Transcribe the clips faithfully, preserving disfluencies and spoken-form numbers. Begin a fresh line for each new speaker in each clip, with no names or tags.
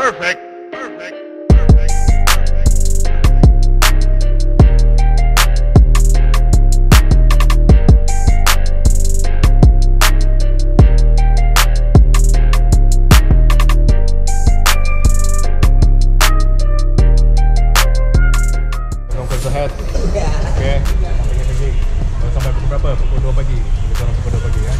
Perfect. Perfect.
Kruza Headz. Okey, sampai pagi. Sampai pukul berapa? Pukul dua pagi. Kita jalan pukul dua pagi ya.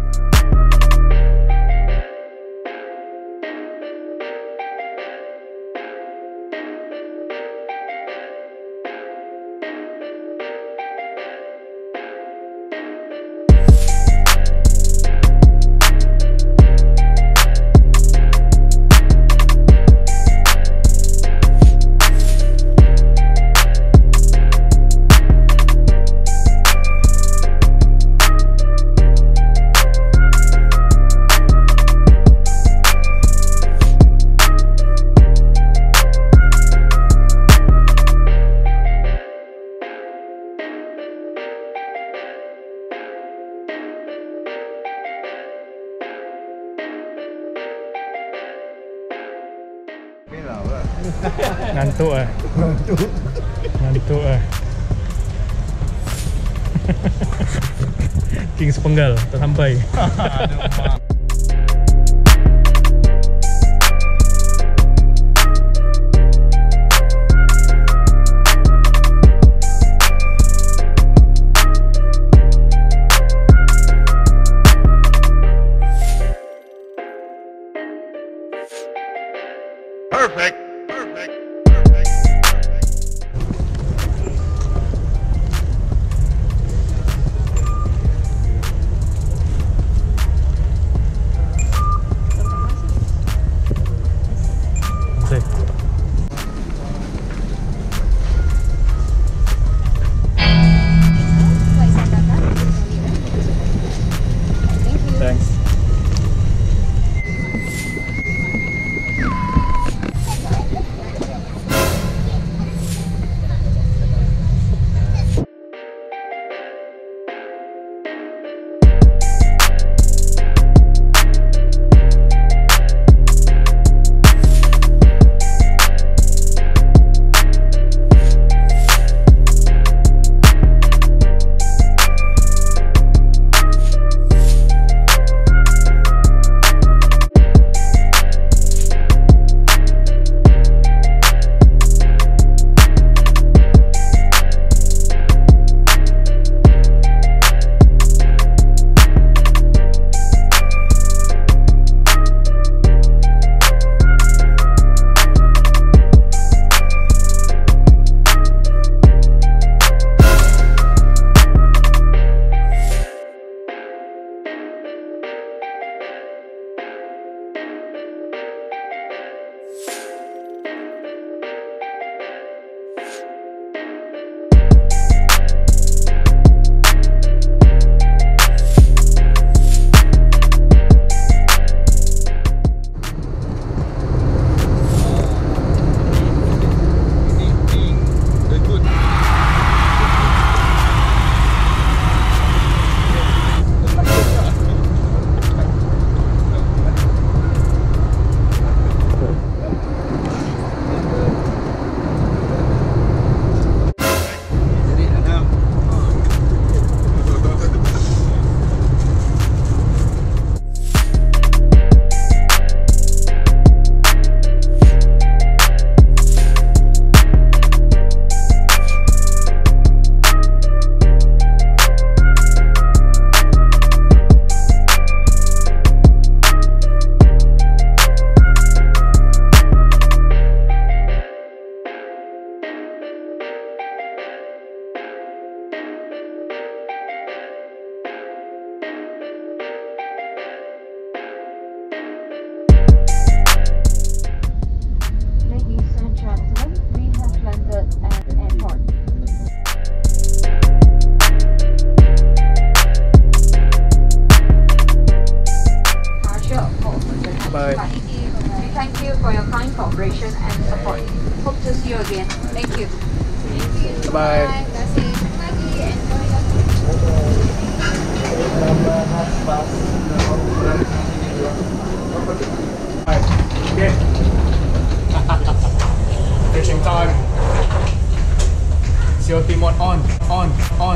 Ngantuk ah. Ngantuk. Ngantuk ah. King sepenggal tak sampai.
Perfect. Perfect.
Thanks. Bye.
Thank you for your kind cooperation and support. Hope to see you again. Thank you.
Thank you.
Bye.
Terima kasih. Pagi, enjoy your
Okay. Safety mode on, on, on.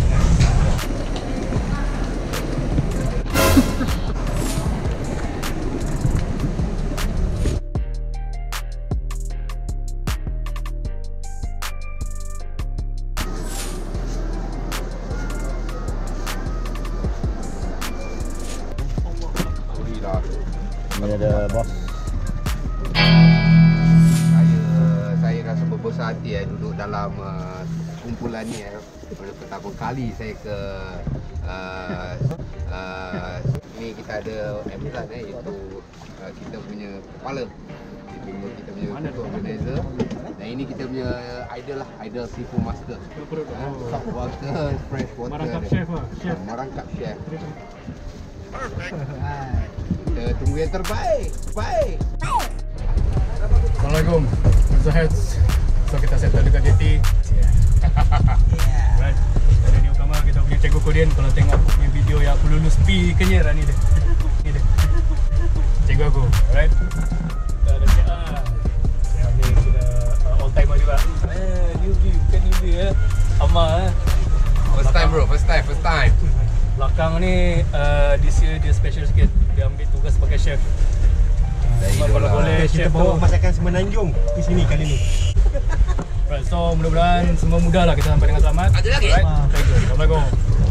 Ini ada bos.
Saya saya rasa berbesar hati eh, duduk dalam uh, kumpulan ni eh. Pada pertama kali saya ke uh, uh, ni kita ada Ep one eh, iaitu uh, kita punya kepala, itu kita punya ketua organizer, dan ini kita punya idol lah, idol seafood master, salt water, fresh water,
Marangkap chef lah, chef.
Marangkap chef. Kita tunggu yang terbaik. Baik.
Assalamualaikum, Kruza Headz. So kita settle dekat J T. Right. Jadi ni utama kita punya cikgu Korean. Kalau tengok punya video yang aku lulus P kenyar ni dia. Ni dia. Cikgu aku. Alright. Kita ada cik ah. Yang ni kita uh, all timer juga. Eh, newbie bukan newbie eh. Ama eh.
First time bro, first time, first time.
Belakang ni uh, this year dia special sikit. Dia ambil tugas sebagai chef.
Dari
Kalau
idola.
boleh chef
Kita bawa masakan Semenanjung di sini kali ni.
Right, so mudah-mudahan semua mudah lah kita sampai dengan selamat.
Ada lagi?
Right, thank you. Assalamualaikum.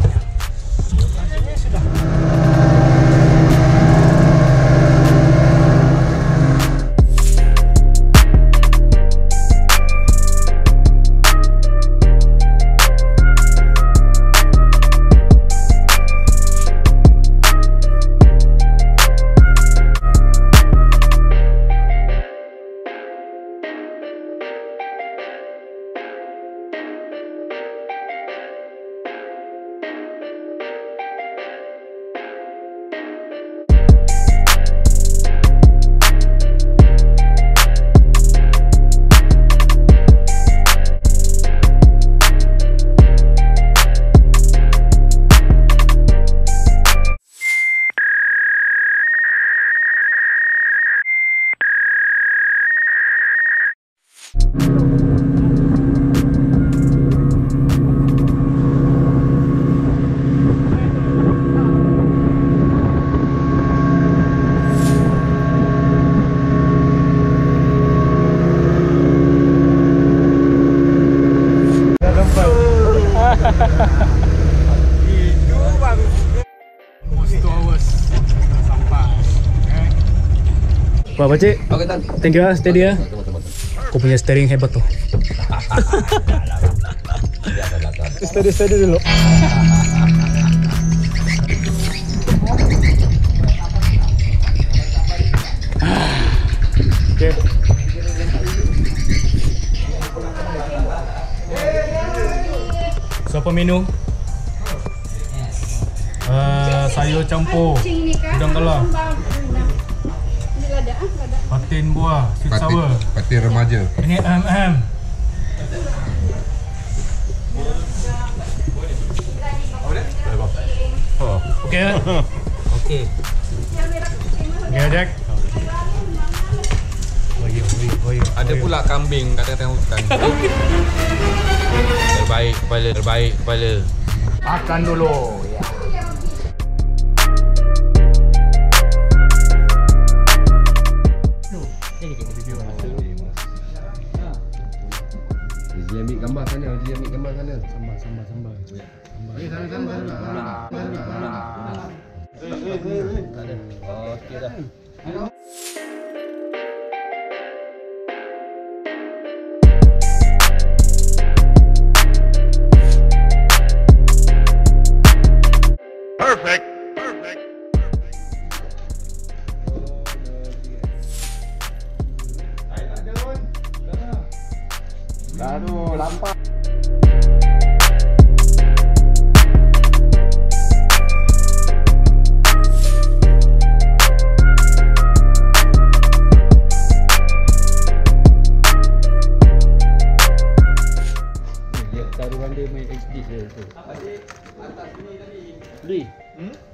Pak Pakcik,
Okey Tan.
thank you lah, steady lah. Kau punya steering hebat tu. Steady, steady dulu. Okay. So apa menu? Uh, sayur campur udang galah, patin buah, sweet sour.
Patin remaja.
Ini M M. Oh, okey kan?
Okey.
Okey, Jack. Oh, ya, oh, ya.
Ada pula kambing kat tengah hutan. Terbaik kepala, terbaik kepala.
Makan dulu. Ya.
Dia ambil gambar sana, dia ambil gambar sana.
Sambal, sambal, sambal.
Eh, sana sana sana.
Okey dah.
Perfect. Perfect.
Aduh, lampak.
Dia taruhan dia main X D je tu. Adik atas sini tadi. Beli. Hmm?